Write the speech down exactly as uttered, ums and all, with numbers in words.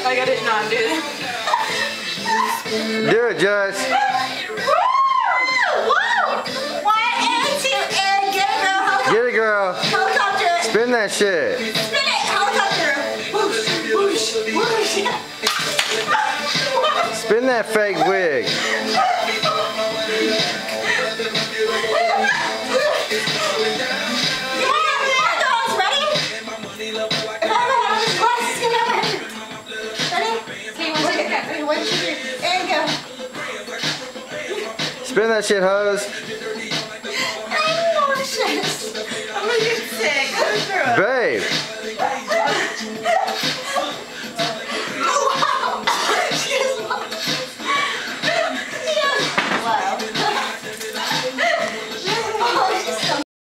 Like I did not do that. Do it, Jess. Get it, girl. Helicopter. Spin that shit. Spin it. Helicopter. Whoosh, whoosh, whoosh. Spin that fake wig. Spin that shit, hose. I'm gonna get sick. Babe.